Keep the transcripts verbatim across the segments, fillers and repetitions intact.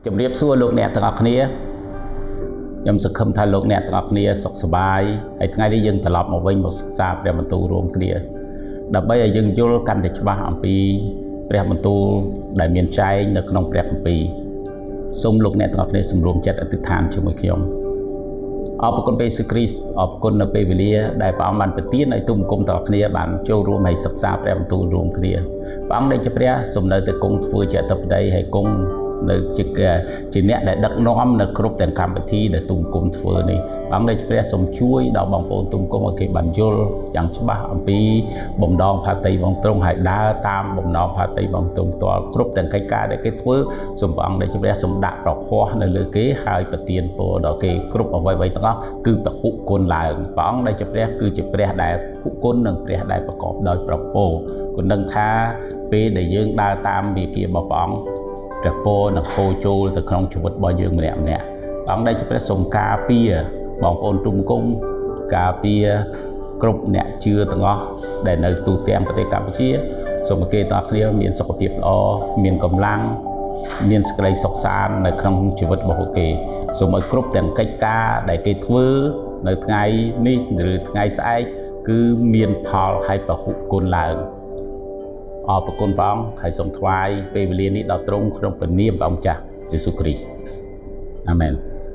ជំរាបសួរលោកអ្នកទាំងអស់គ្នាខ្ញុំសង្ឃឹមថាលោកអ្នកទាំងអស់គ្នាសុខសប្បាយហើយថ្ងៃនេះយើងត្រឡប់មកវិញមកសិក្សាព្រះបន្ទូលរួមគ្នាដើម្បីឲ្យយើងយល់កាន់តែច្បាស់អំពីព្រះបន្ទូលដែលមានចែងនៅក្នុងព្រះគម្ពីរសូមលោកអ្នកទាំងអស់គ្នាសម្រុំចិត្តអធិដ្ឋានជាមួយខ្ញុំអរគុណព្រះយេស៊ូវគ្រីស្ទអរគុណនៅពេលវេលាដែលព្រះអង្គបានប្រទានឲ្យទូមគុំទាំងអស់គ្នាបានចូលរួមហើយសិក្សាព្រះបន្ទូលរួមគ្នាព្រះអង្គដែលជាព្រះសូមនៅតែគង់ធ្វើជាអធិបតីហើយគង់នៅជាជាអ្នកដែលដឹកនាំនៅគ្រប់ទាំងកម្មវិធីដែលទុំគុំធ្វើនេះព្រះអង្គដែលព្រះសូមជួយដល់បងប្អូនទុំគុំឲ្យគេបានយល់យ៉ាងច្បាស់អំពីបំណងផាតីបងទ្រង់ហើយដើរតាមបំណងផាតីបងទ្រង់ផ្ទាល់គ្រប់ទាំងកិច្ចការដែលគេធ្វើសូមព្រះអង្គដែលព្រះសូមដាក់ប្រខ័សនៅលើគេហើយប្រទានពរដល់គេគ្រប់អ្វីៗទាំងអស់គឺពហុគុណឡើងព្រះអង្គដែលព្រះគឺជាព្រះដែលពហុគុណនិងព្រះដែលប្រកបដោយប្រពោគុណនឹងថាពេលដែលយើងដើរតាមវិគារបស់ព្រះអង្គព្រះពរនឹងហូរចូលទៅក្នុងជីវិតរបស់យើងម្នាក់ម្នាក់អង្គដែលជាព្រះសូមការពារបងប្អូនទុំគុំការពារគ្រប់អ្នកជឿទាំងអស់ដែលនៅទូទាំងប្រទេសកម្ពុជាសូមឲ្យគេទាំងអស់គ្នាមានសុខភាពល្អមានកម្លាំងមានសេចក្តីសុខសាន្តនៅក្នុងជីវិតរបស់ពួកគេសូមឲ្យគ្រប់ទាំងកិច្ចការដែលគេធ្វើនៅថ្ងៃនេះឬថ្ងៃស្អែកគឺមានផលហើយពហុគុណឡើងអរគុណព្រះអង្គហើយសូមថ្វាយពេលវេលានេះដល់ទ្រង់ក្នុងព្រះនាមព្រះអង្គចាស់យេស៊ូវគ្រីស្ទអាមែន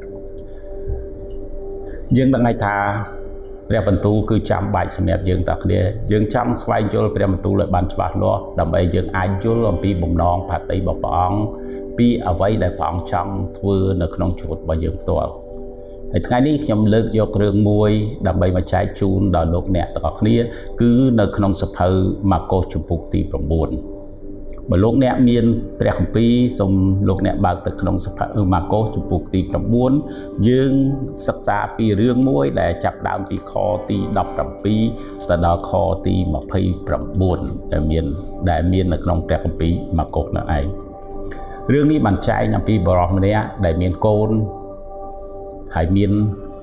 យើងដឹងហើយថាព្រះបន្ទូលគឺចាំបាច់សម្រាប់យើងទាំងគ្នាយើងចង់ស្វែងយល់ព្រះបន្ទូលឲ្យបានច្បាស់លាស់ដើម្បីយើងអាចយល់អំពីបំណងផាតីរបស់ព្រះអង្គពីអ្វីដែលព្រះអង្គចង់ធ្វើនៅក្នុងជីវិតរបស់យើងផ្ទាល់ហើយថ្ងៃនេះខ្ញុំលើកយករឿងមួយដើម្បីមកចែកជូនដល់លោកអ្នកទាំងអស់គ្នាគឺនៅក្នុងសភៅម៉ាកុសជំពូកទី9បើលោកអ្នកមានព្រះគម្ពីរសូមលោកអ្នកបើកទៅក្នុងសភៅម៉ាកុសជំពូកទី9យើងសិក្សាពីរឿងមួយដែលចាប់ដើមពីខទីដប់ប្រាំពីរទៅដល់ខទីម្ភៃប្រាំបួនដែលមានដែលមាននៅក្នុងព្រះគម្ពីរម៉ាកុសនោះឯងរឿងនេះបានចែងអំពីបរិសម្នាក់ដែលមានកូនហើយមាន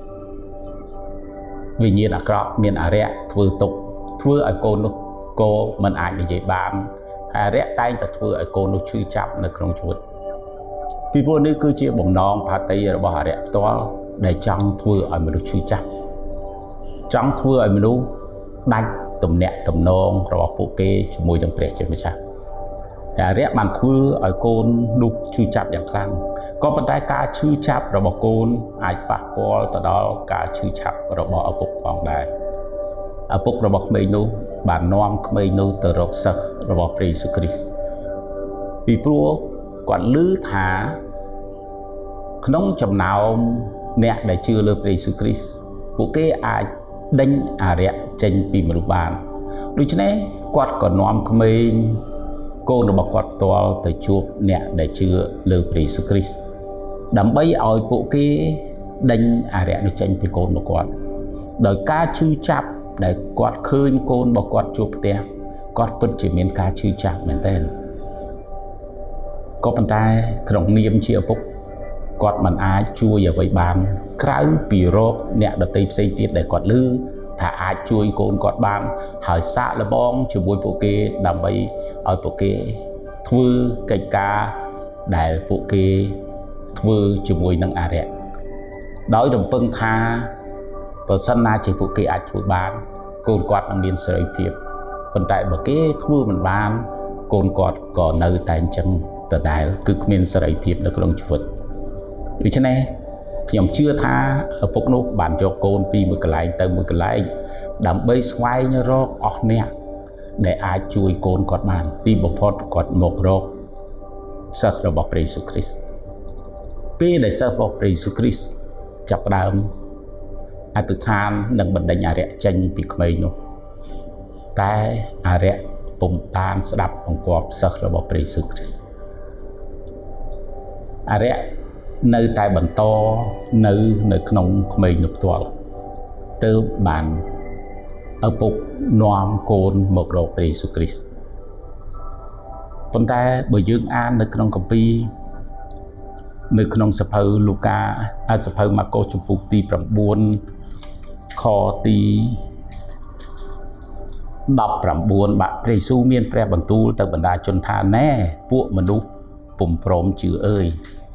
វិញ្ញាណអាក្រក់មានអរិយធ្វើទុកធ្វើឲ្យកូននោះកូនមិនអាចនិយាយបានហើយអរិយតែងតែធ្វើឲ្យកូននោះឈឺចាប់នៅក្នុងជីវិតពីព្រោះនេះគឺជាបំណងផាតីរបស់អរិយផ្ទាល់ដែលចង់ធ្វើឲ្យមនុស្សឈឺចាប់ចង់ធ្វើឲ្យមនុស្សដាច់ទំនាក់ទំនងរបស់ពួកគេជាមួយនឹងព្រះជាម្ចាស់តែអរិយបានធ្វើឲ្យកូននោះឈឺចាប់យ៉ាងខ្លាំងក៏ប៉ុន្តែការឈឺចាប់របស់កូនអាចប៉ះពាល់ទៅដល់ការឈឺចាប់របស់ឪពុកផងដែរឪពុករបស់ក្មេងនោះបាននាំក្មេងនោះទៅរកសិស្សរបស់ព្រះយេស៊ូវគ្រីស្ទពីព្រោះគាត់ឮថាក្នុងចំណោមអ្នកដែលជឿលើព្រះយេស៊ូវគ្រីស្ទពួកគេអាចដេញអរិយចេញពីមនុស្សបានដូច្នេះគាត់ក៏នាំក្មេងកូនរបស់គាត់ផ្ទាល់ទៅជួបអ្នកដែលជឿលើព្រះយេស៊ូវគ្រីស្ទដើម្បីឲ្យពួកគេដេញអរិយនោះចេញពីកូនរបស់គាត់ដោយការឈឺចាប់ដែលគាត់ឃើញកូនរបស់គាត់ជួបផ្ទះគាត់ពិតជាមានការឈឺចាប់មែនទែនក៏ប៉ុន្តែក្នុងនាមជាឪពុកគាត់មិនអាចជួយអ្វីបានក្រៅពីរកអ្នកដទៃផ្សេងទៀតដែលគាត់ឮថាអាចជួយកូនគាត់បានហើយសាកល្បងជាមួយពួកគេដើម្បីឲ្យពួកគេធ្វើកិច្ចការដែលពួកគេធ្វើជាមួយនឹងអរិយដោយរំពឹងថាបើសិនណាជាពួកគេអាចធ្វើបានកូនគាត់នឹងមានសេរីភាពប៉ុន្តែបើគេធ្វើមិនបានកូនគាត់ក៏នៅតែអញ្ចឹងដដែលគឺគ្មានសេរីភាពនៅក្នុងជីវិតដូច្នេះខ្ញុំជឿថាឪពុកនោះបានយកកូនពីមួយកន្លែងទៅមួយកន្លែងដើម្បីស្វែងរកអស់អ្នកដែលអាចជួយកូនគាត់បានទីបំផុតគាត់មករកសិស្សរបស់ព្រះយេស៊ូវគ្រីស្ទពេលដែលសិស្សរបស់ព្រះយេស៊ូវគ្រីស្ទចាប់ផ្ដើមអធិដ្ឋាននឹងបណ្ដេញអរិយចេញពីក្មេងនោះតែអរិយពុំបានស្ដាប់បង្គាប់សិស្សរបស់ព្រះយេស៊ូវគ្រីស្ទអរិយនៅតែបន្តនៅនៅក្នុងក្មេងនោះផ្ទាល់ទើបបានឪពុកនាំកូនមករកព្រះយេស៊ូវគ្រីស្ទប៉ុន្តែបើយើងអាននៅក្នុងគម្ពីរនៅក្នុងសភៅលូកាអាសភៅម៉ាកុសជំពូកទី9ខទីដប់ប្រាំបួនបាក់ព្រះយេស៊ូវមានព្រះបន្ទូលទៅបណ្ដាជនថាណែពួកមនុស្សពុំព្រមជឿអើយ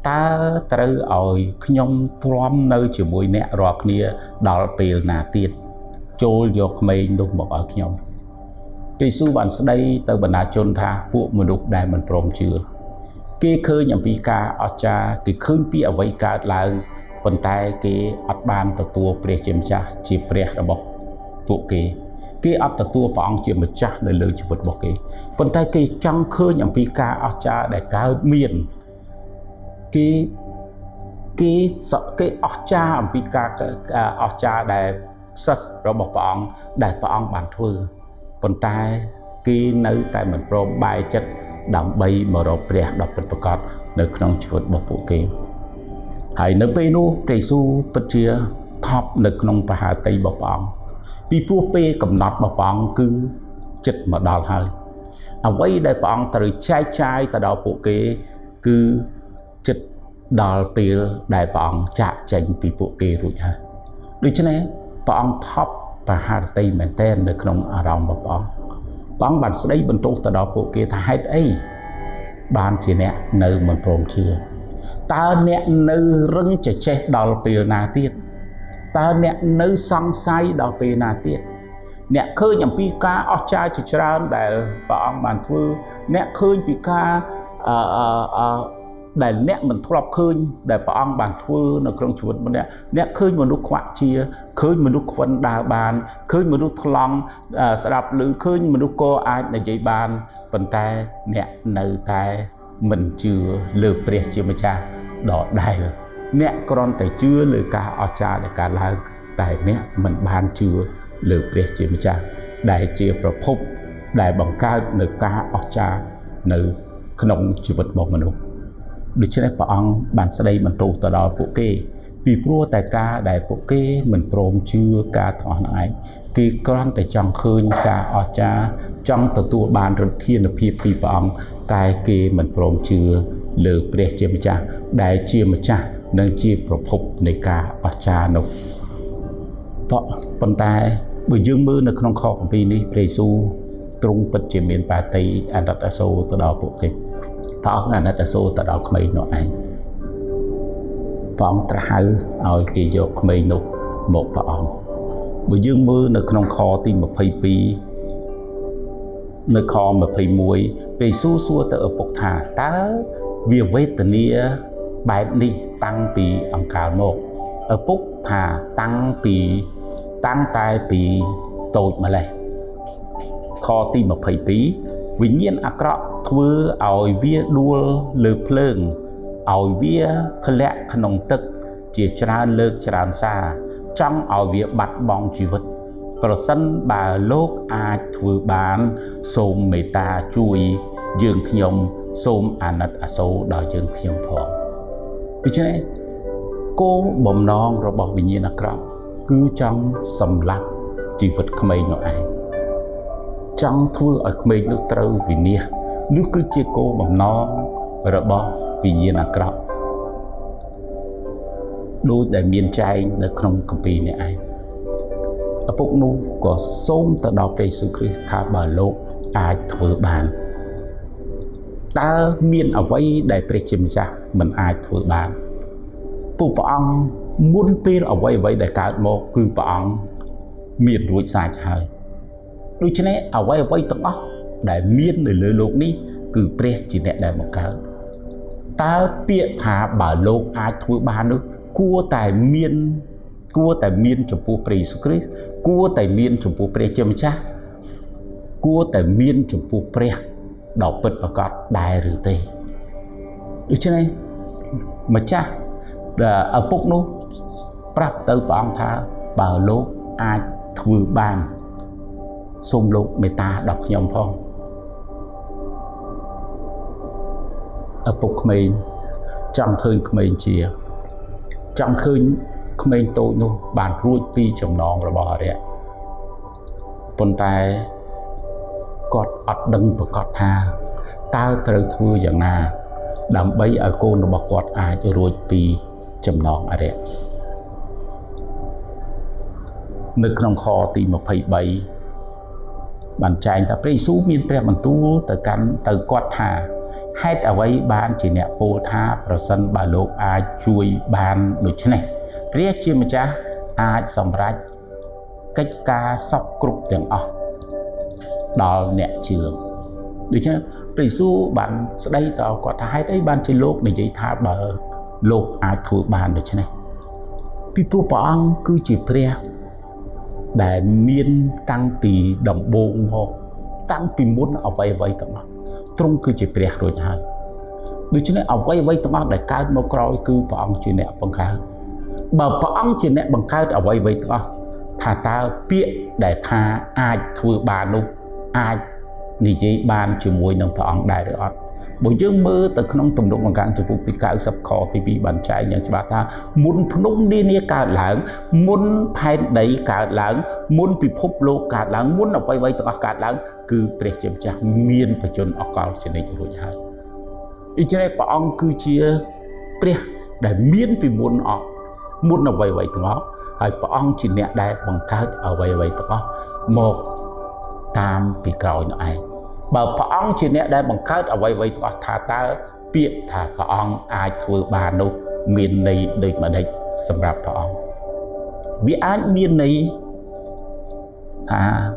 តើត្រូវឲ្យខ្ញុំទ្រាំនៅជាមួយអ្នករាល់គ្នាដល់ពេលណាទៀតចូលយកក្មេងនោះមកឲ្យខ្ញុំព្រះយេស៊ូវបានស្ដីទៅបណ្ដាជនថាពួកមនុស្សដែលមិនព្រមជឿគេឃើញអំពីការអស្ចារ្យគេឃើញពីអ្វីកើតឡើងប៉ុន្តែគេអត់បានទទួលព្រះជាម្ចាស់ជាព្រះរបស់ពួកគេគេអត់ទទួលព្រះអង្គជាម្ចាស់នៅលើជីវិតរបស់គេប៉ុន្តែគេចង់ឃើញអំពីការអស្ចារ្យដែលកើតមានគេគេគេអស្ចារ្យអំពីការអស្ចារ្យដែលសិទ្ធិរបស់ព្រះអង្គដែលព្រះអង្គបានធ្វើប៉ុន្តែគេនៅតែមិនព្រមបែរចិត្តដើម្បីមករកព្រះដ៏ពិតប្រាកដនៅក្នុងជីវិតរបស់ពួកគេហើយនៅពេលនោះព្រះយេស៊ូវពិតជាថប់នៅក្នុងប្រហាតីរបស់ព្រះអង្គពីព្រោះពេលកំណត់របស់ព្រះអង្គគឺចិត្តមកដល់ហើយអ្វីដែលព្រះអង្គត្រូវចែកចាយទៅដល់ពួកគេគឺចិត្តដល់ពេលដែលព្រះអង្គចាក់ចេញពីពួកគេរួចហើយដូច្នេះព្រះអង្គថប់ប្រហាតីមែនទែននៅក្នុងអារម្មណ៍របស់ព្រះអង្គព្រះអង្គបានស្ដីបន្ទោសទៅដល់ពួកគេថាហេតុអីបានជាអ្នកនៅមិនព្រមជឿតើអ្នកនៅរឹងចេះដល់ពេលណាទៀតតើអ្នកនៅសង្ស័យដល់ពេលណាទៀតអ្នកឃើញអំពីការអស្ចារ្យជាច្រើនដែលព្រះអង្គបានធ្វើអ្នកឃើញពីការអឺអឺដែលអ្នកមិនធ្លាប់ឃើញដែលព្រះអង្គបានធ្វើនៅក្នុងជីវិតម្នាក់អ្នកឃើញមនុស្សខ្វាក់ជាឃើញមនុស្សខ្វិនដើរបានឃើញមនុស្សថ្លង់ស្ដាប់ឮឃើញមនុស្សក៏អាចនិយាយបានប៉ុន្តែអ្នកនៅតែមិនជឿលើព្រះជាម្ចាស់ដដែលអ្នកគ្រាន់តែជឿលើការអស្ចារ្យដែលកើតឡើងតែអ្នកមិនបានជឿលើព្រះជាម្ចាស់ដែលជាប្រភពដែលបង្កើតនៅការអស្ចារ្យនៅក្នុងជីវិតរបស់មនុស្សដូច្នេះព្រះអង្គបានស្ដីបន្ទោសទៅដល់ពួកគេពីព្រោះតែការដែលពួកគេមិនព្រមជឿការថ្នាក់ឯងគេគ្រាន់តែចង់ឃើញការអស្ចារ្យចង់ទទួលបានឫទ្ធានុភាពពីព្រះអង្គតែគេមិនព្រមជឿលើព្រះជាម្ចាស់ដែលជាម្ចាស់និងជាប្រភពនៃការអស្ចារ្យនោះប៉ុន្តែបើយើងមើលនៅក្នុងខគម្ពីរនេះព្រះយេស៊ូវទ្រង់ពិតជាមានបាតីអាណិតអាសូរទៅដល់ពួកគេព្រះអង្គអាណិតអាសូរទៅដល់ក្មេងនោះឯងព្រះអង្គត្រាស់ហៅឲ្យគេយកក្មេងនោះមកព្រះអង្គបើយើងមើលនៅក្នុងខទីម្ភៃពីរនៅខម្ភៃមួយព្រះយេស៊ូវសួរទៅឪពុកថាតើវាវេទនាបែបនេះតាំងពីអង្កាលមកឪពុកថាតាំងពីតាំងតែពីតូចម្លេះខទីម្ភៃពីរវិញ្ញាណអាក្រក់ធ្វើឲ្យវាដួលលើភ្លើងឲ្យវាធ្លាក់ក្នុងទឹកជាច្រើនលើកច្រើនសារចង់ឲ្យវាបាត់បង់ជីវិតប្រសិនបើលោកអាចធ្វើបានសូមមេត្តាជួយយើងខ្ញុំសូមអាណិតអាសូរដល់យើងខ្ញុំផងដូច្នេះគោលបំណងរបស់វិញ្ញាណអាក្រក់គឺចង់សម្លាប់ជីវិតក្មេងនោះឯងចង់ធ្វើឲ្យក្មេងនោះត្រូវវិនាសនោះគឺជាគោលបំណងរបស់វិញ្ញាណអាក្រក់ដូចដែលមានចែងនៅក្នុងគម្ពីរនេះឯងឪពុកនោះក៏សូមទៅដល់ព្រះយេស៊ូវគ្រីស្ទថាបើលោកអាចធ្វើបានតើមានអ្វីដែលព្រះជាម្ចាស់មិនអាចធ្វើបានពួកព្រះអង្គមុនពេលអ្វីអ្វីដែលកើតមកគឺព្រះអង្គមានរួចសាច់ហើយដូច្នេះអ្វីអ្វីទាំងអស់ដែលមាននៅលើโลกនេះគឺព្រះជាអ្នកដែលបង្កើតតើពាក្យថាបើលោកអាចធ្វើបាននោះគួរតែមានគួរតែមានចំពោះព្រះយេស៊ូវគ្រីស្ទគួរតែមានចំពោះព្រះជាម្ចាស់គួរតែមានចំពោះព្រះដ៏ពិតប្រាកដដែរឬទេដូច្នេះម្ចាស់ដែលឪពុកនោះប្រាប់ទៅព្រះអង្គថាបើលោកអាចធ្វើបានសូមលោកមេត្តាដល់ខ្ញុំផងឪពុកក្មេងចង់ឃើញក្មេងជាចង់ឃើញក្មេងតូចនោះបានរួចពីចំណងរបស់អរិយប៉ុន្តែគាត់អត់ដឹងប្រកាសថាតើត្រូវធ្វើយ៉ាងណាដើម្បីឲ្យកូនរបស់គាត់អាចរួចពីចំណងអរិយនៅក្នុងខទីម្ភៃបីបានចែងថាព្រះយេស៊ូវមានព្រះបន្ទូលទៅកាន់ទៅគាត់ថា hãy ở đây ban chỉ nè bồ tha person bà lục ai chui ban được chứ này phía trên mà cha ai xong ra cách ca sọc cục tiếng ọ đó nè trường được chứ vì số bạn sẽ đây tao có thái đấy ban trên lục này chỉ tha bờ lục ai thua ban được chứ này people bong cứ chỉ pre để miên tăng tỷ đồng bông hồ tăng pin muốn ở vậy vậy tao trung cứ chỉ pre rồi hả đối chứ này ở vậy vậy tao để cao nó coi cứ bong chỉ nè bằng cao bờ bong chỉ nè bằng cao ở vậy vậy tao thà ta biết để tha ai thua bàn luôn ai nghĩ chỉ bàn chỉ mùi nông bong đại được bởi dương mơ từ không tùng động bằng càng từ vụ bị cao sập kho thì bị bàn trái nhận cho bà ta muốn nông đi nia cả lãng muốn thay đấy cả lãng muốn bị phốp lô cả lãng muốn ở vay vay từ cả lãng cứ bể chém chạm miên phải chôn ở cao trên đây cho rồi hai ý cho nên bà ông cứ chia bể để miên vì muốn ở muốn ở vay vay từ đó hay bà ông chỉ nẹt đây bằng cao ở vay vay từ đó một tam bị cao nữa ai bà ông chỉ nè đây bằng cách ở vậy vậy tụi thà ta biết thà bà ông ai thưa bà nô miền này đây mà đây sầm rạp bà ông vì ai miền này thà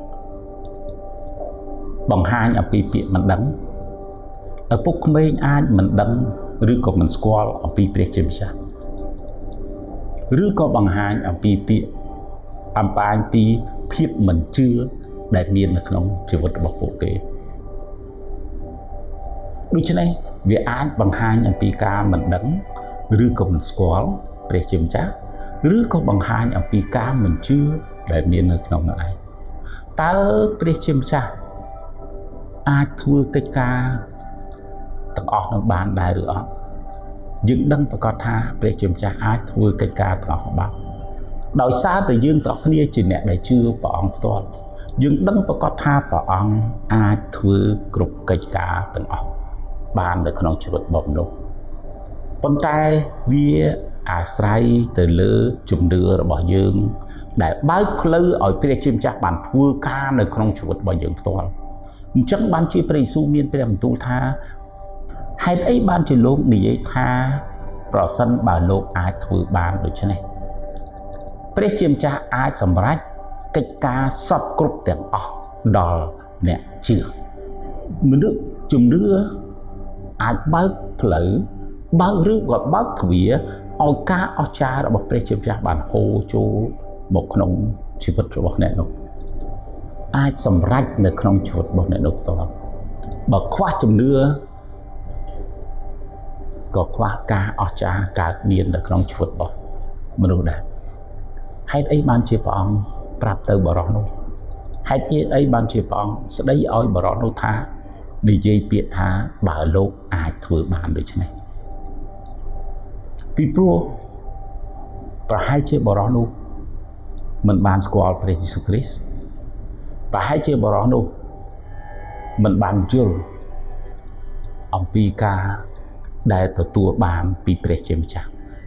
bằng hai ở pi pi mình đắng ở bốc mấy ai mình đắng rứa có mình squall ở pi pi chim sa rứa có bằng hai ở pi pi âm ba pi phiếp mình chưa đại miền là không chỉ vật bọc bộ kế đối chứ này vì ai bằng hai nhận pi ca mình đắng rư có mình squall để chìm chắc rư có bằng hai nhận pi ca mình chưa đại miền là không ai ta để chìm chắc ai thua cái ca tầng ọt nó bàn đại được dựng đăng và con tha để chìm chắc ai thua cái ca tầng ọt bao đòi xa từ dương tọt kia chỉ nè để chưa bọn toàn dương đấng và có tha bảo ông ai thưa cục cây cá từng ọc bàn được không chịu vật bồng đâu con trai vía à say từ lứa chùm đưa rồi bỏ dương để bái lư ở phía chim chắc bàn thưa ca được không chịu vật bỏ dương toàn chắc ban chi pre su miên pre tu tha hay ấy ban chỉ lốp đi tha bỏ sân bà lốp ai thưa bàn được chứ này pre chim chắc ai sầm rách cách ca sắp cục tiền ọ đò nè chưa mình nước chùm đưa ai bác lử bác rước gọi bác thủy ôi ca ôi cha đã bọc bê chìm ra bàn hô cho một nông chư vật rồi bọc nè nông ai xâm rách nơi nông chư vật bọc nè nông to bọc khoa chùm đưa có khoa ca ôi cha ca miền nơi nông chư vật bọc mình đâu đạt hay ấy ban chia bọn prap từ bà rõ nô hay thế ấy ban chia bọn sẽ đấy ôi bà rõ nô tha đi dây biệt tha bà lô ai thừa bàn được chứ này vì pro và hai chia bà rõ nô mình bàn squall về Jesus Christ và hai chia bà rõ nô mình bàn chưa ông pi ca đại tổ tua bàn pi pre chem cha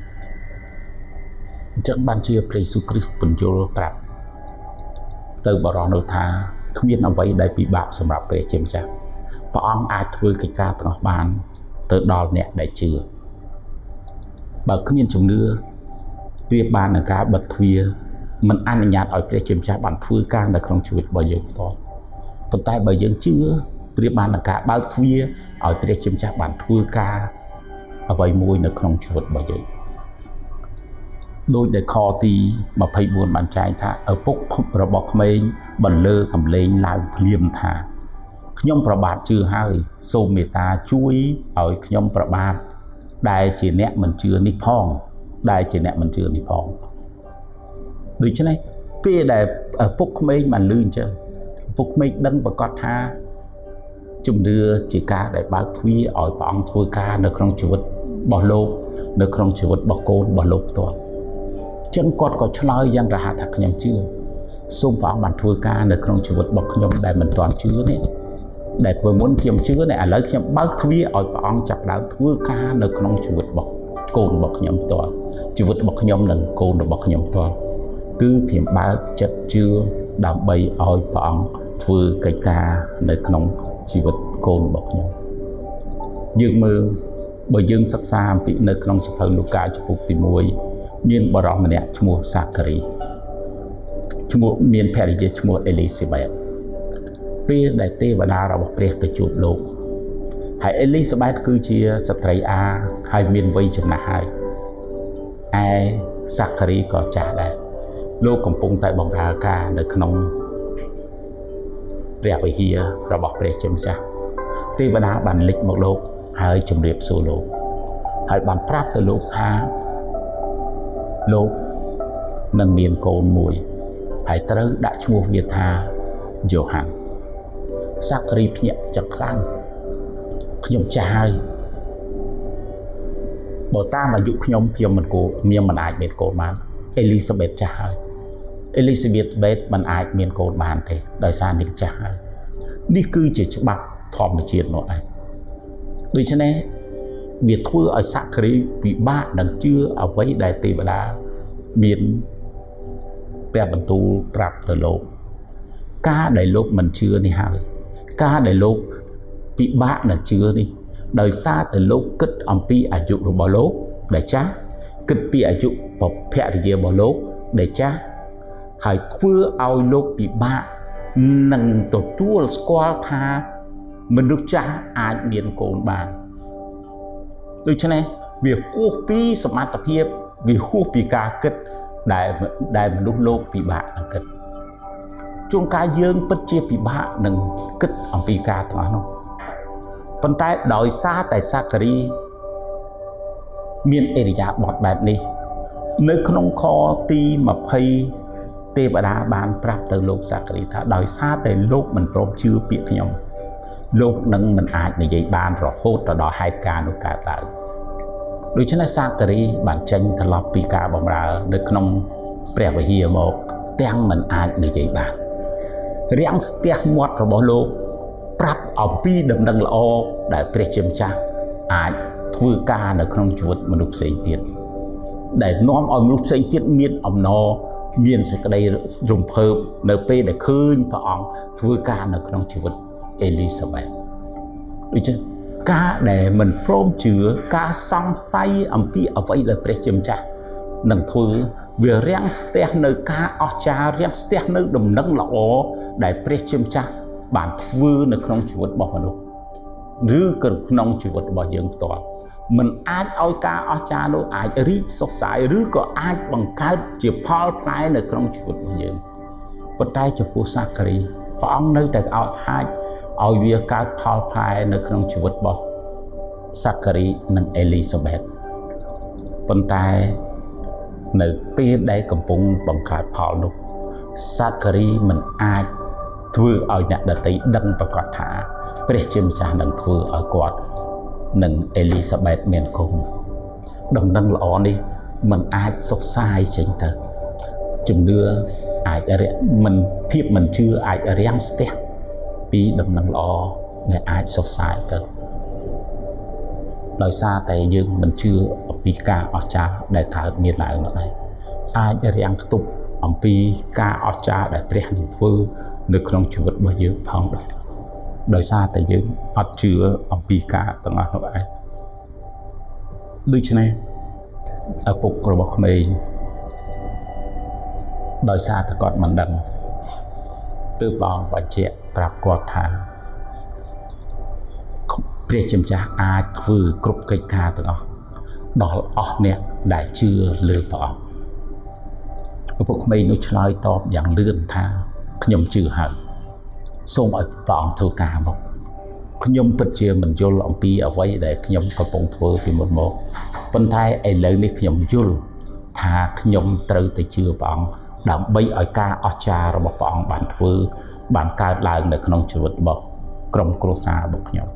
chắc ban chia pre Jesus Christ bình vô prap từ bà rõ nô tha không biết nào vậy đại bị bạc sầm rạp pre chem cha bà ông ai thưa cái ca tao bàn từ đòn nè đại chưa bà cứ nhiên chồng đưa việc bàn là cá bật thuê mình ăn nhạt ở cái chìm cha bàn thuê ca là không chịu bao giờ to còn tay bây giờ chưa việc bàn là cá bao thuê ở cái chìm cha bàn thuê ca ở vậy môi là không chịu bao giờ đôi để kho thì mà phải buồn bàn trai thà ở phúc rồi bọc mình bẩn lơ sầm lên lại liềm thà nhomប្របាទជឿហើយសូមមេត្តាជួយឲ្យខ្ញុំប្របាទដែលជាអ្នកមិនជឿនេះផងដែលជាអ្នកមិនជឿនេះផងដូច្នេះពេលដែលពុកក្មេងបានលឺអញ្ចឹងពុកក្មេងដឹងប្រកាសថាជំនឿជាការដែលបើកទ្វារឲ្យព្រះអង្គធ្វើការនៅក្នុងជីវិតរបស់លោកនៅក្នុងជីវិតរបស់កូនរបស់លោកផ្ទាល់អញ្ចឹងគាត់ក៏ឆ្លើយយ៉ាងរហ័សថាខ្ញុំជឿសូមព្រះអង្គបានធ្វើការនៅក្នុងជីវិតរបស់ខ្ញុំដែលមិនទាន់ជឿនេះដែលធ្វើមុនខ្ញុំជឿនេះឥឡូវខ្ញុំបើកទ្វារឲ្យព្រះអង្គចាប់ដើមធ្វើការនៅក្នុងជីវិតរបស់កូនរបស់ខ្ញុំផ្ទាល់ជីវិតរបស់ខ្ញុំនិងកូនរបស់ខ្ញុំផ្ទាល់គឺខ្ញុំបើកចិត្តជឿដើម្បីឲ្យព្រះអង្គធ្វើកិច្ចការនៅក្នុងជីវិតកូនរបស់ខ្ញុំ dương mơ bởi dương sắc xa bị nơi trong sập hờ lục ca chụp tìm mùi miền bờ rộng nè chmua Sakari chmua miền Paris chmua Elizabeth phía đại tê và đa ra bọc bẹt từ chụp lục hay Elizabeth cứ chia sợi a hai miền vây chấm là hai ai Sakari có trả lại lô cầm bông tại bóng ra ca được nông rẻ về hia ra bọc bẹt chấm cha tê và đa bản lịch một lô hai chấm điệp số lô hai bản prap từ lô ha lô nâng miền cồn mùi hãy tới đã chua Việt Hà Johan Sakari nhẹ chặt khăn nhom trai bộ ta mà dụ nhom nhom mình cô miền mình ai miền cô mà Elizabeth trai Elizabeth mình ai miền cô bàn thế đời xa miền trai đi cư chỉ cho bạc thòm một chuyện nội này đối cho nên việc thua ở Sakari vì ba đằng chưa ở với đại tỷ và đá miền bè bẩn tu prap từ lô ca đầy lô mình chưa đi hai ca đầy lô bị ba đằng chưa đi đời xa từ lô kết ông pi ở dụ rồi bỏ lô để chá kết pi ở dụ bỏ phe gì bỏ lô để chá hãy thua ao lô bị ba nâng tổ chua squal tha mình được cha ai miền cồn bàn đối cho nên việc khu pi sầm mặt tập hiệp vì khu pi ca kết đại đại mình lúc lô pi bạ là kết chuông ca dương bất chia pi bạ nâng kết ông pi ca thoáng không phần tay đòi xa tại Sakari miền area bọt bẹt đi nơi không kho ti mà pay tê bà đá bàn prap từ lô Sakari thà đòi xa tại lô mình prom chưa biết nhau lô nâng mình ai để dạy bàn rồi hốt rồi đòi hai ca nó cả lại đối với Sakari bản tranh thật lọp pi ca bóng ra được không bè về hiệp một tiếng mình ai để dạy bàn riêng tiếng một rồi bỏ lô prap ở pi đầm đằng lõ để bè châm cha ai thưa ca được không chuột mà đục xây tiền để nóm ở đục xây tiền miên ông nó miên sẽ cái đây dùng phơm np để khơi thọ thưa ca được không chuột Elizabeth được chưa ca để mình prom chứa ca song say âm pi ở vậy là pre châm cha nâng thôi vừa riêng ste nơi ca ở cha riêng ste nơi đầm nâng lọ để pre châm cha bản vư nơi không chịu vật bỏ vào đâu rư cần không chịu vật bỏ dương toàn mình ai oi ca ở cha đâu ai rí sọc sải rư có ai bằng cái chỉ Paul Pry nơi không chịu vật bỏ dương vật tay cho cô Sakari ông nơi tại ở hai ở việc các Paul Pry nơi không chịu vật bỏ Sakari nâng Elizabeth phần tay nơi phía đây cầm bông bằng cái Paul lúc Sakari mình ai thưa ở nhà đã thấy đăng và quạt thả để chim cha nâng thưa ở quạt nâng Elizabeth miền cùng đồng nâng lõ đi mình ai sốc sai chính thật chừng đưa ai cho mình thiệp mình chưa ai ở riêng step vì đồng nâng lõ nghe ai sốc sai thật đời xa tại dương mình chưa ở pi ca ở cha để thả miền lại nữa này ai cho riêng tục ông pi ca ở cha để bè nâng thưa được không chịu vật bao nhiêu phong đấy đời xa tại dương ở chứa ông pi ca tầng ở vậy đôi chân này ở phục rồi bọc mình đời xa thì còn mình đằng từ bòn và trẻ và quạt thả bia chim cha ai vừa cướp cây ca tầng ở đó ở nè đại chưa lừa tỏ ở phục mình nó chơi to dạng lươn tha nhom chữ hận xông ở vòng thưa cả một nhom bật chia mình vô lòng pi ở vậy để nhom có bông thưa vì một một bên thái ấy lấy đi nhom vô thà nhom từ từ chưa vòng đậm bay ở ca ở cha rồi một vòng bản thưa bản ca lại để không chịu vật bọc cầm cô xa bọc nhom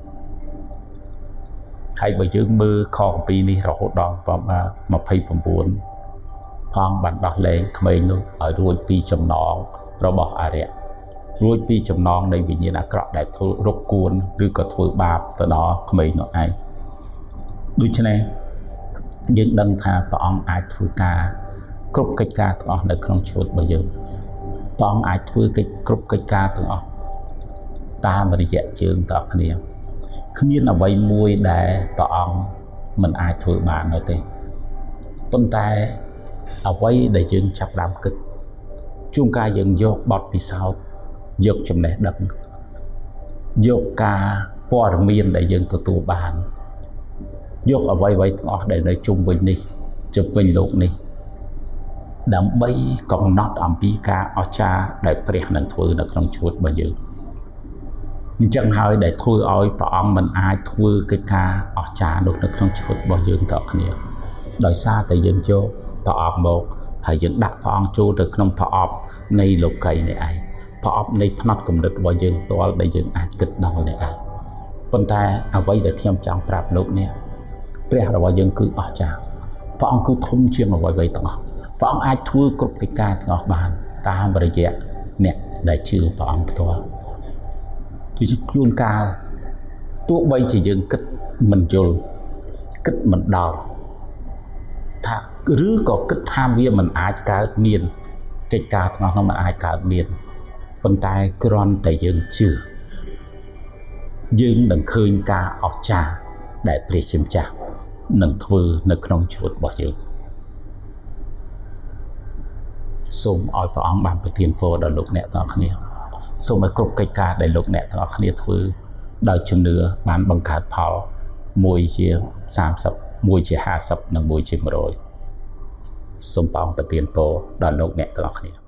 hay bây giờ mưa kho pi đi rồi đòn và mà mà phay phẩm buồn phong bản đọc lên mình luôn ở đuôi pi chấm nón rồi bỏ à rẻ rồi pi chấm nón đây vì như là cọ đại thôi rốt cuốnឬក៏ធ្វើបាបទៅដល់ក្មេងនោះឯងដូច្នេះយើងដឹងថាព្រះអង្គអាចធ្វើការគ្រប់កិច្ចការទាំងអស់នៅក្នុងជីវិតរបស់យើងព្រះអង្គអាចធ្វើកិច្ចគ្រប់កិច្ចការទាំងអស់តាមរយៈជើងទាំងគ្នាគ្មានអ្វីមួយដែលព្រះអង្គមិនអាចធ្វើបាននោះទេប៉ុន្តែអ្វីដែលយើងចាប់ផ្ដើមគិតជួនកាលយើងយកបទពិសោធន៍យកចំណេះដឹងយកការព័ត៌មានដែលយើងទទួលបានយកអ្វីៗទាំងអស់ដែលនៅជុំវិញនេះជុំវិញលោកនេះដើម្បីកំណត់អំពីការអស្ចារ្យដែលព្រះនឹងធ្វើនៅក្នុងជីវិតរបស់យើងអញ្ចឹងហើយដែលធ្វើឲ្យព្រះអង្គមិនអាចធ្វើកិច្ចការអស្ចារ្យនោះនៅក្នុងជីវិតរបស់យើងតគ្នាដោយសារតែយើងយកព្រះអង្គមកហើយយើងដាក់ព្រះអង្គចូលទៅក្នុងប្រអប់នៃលោកីនេះឯងប្រអប់នៃផ្នែកគំនិតរបស់យើងផ្ទាល់ដែលយើងអាចគិតដល់នេះឯងប៉ុន្តែអ្វីដែលខ្ញុំចង់ប្រាប់លោកនេះព្រះរបស់យើងគឺអស្ចារ្យព្រះអង្គគឺធំជាងអ្វីៗទាំងអស់ព្រះអង្គអាចធ្វើគ្រប់កិច្ចការទាំងអស់បានតាមរយៈអ្នកដែលជឿព្រះអង្គផ្ទាល់គឺជួនកាលទោះបីជាយើងគិតមិនយល់គិតមិនដល់ថាឬក៏គិតថាវាមិនអាចកើតមានកិច្ចការទាំងអស់នោះមិនអាចកើតមានប៉ុន្តែគ្រាន់តែយើងជឿយើងនឹងឃើញការអស្ចារ្យដែលព្រះជាម្ចាស់នឹងធ្វើនៅក្នុងជីវិតរបស់យើងសូមឲ្យព្រះអង្គបានប្រទានពរដល់លោកអ្នកទាំងអស់គ្នាសូមឲ្យគ្រប់កិច្ចការដែលលោកអ្នកទាំងអស់គ្នាធ្វើដោយជំនឿបានបង្កើតផលមួយជាសាមសិបមួយជាហាសិបនិងមួយជាមួយរយសូមព្រះអង្គប្រទានពរដល់លោកអ្នកទាំងអស់គ្នា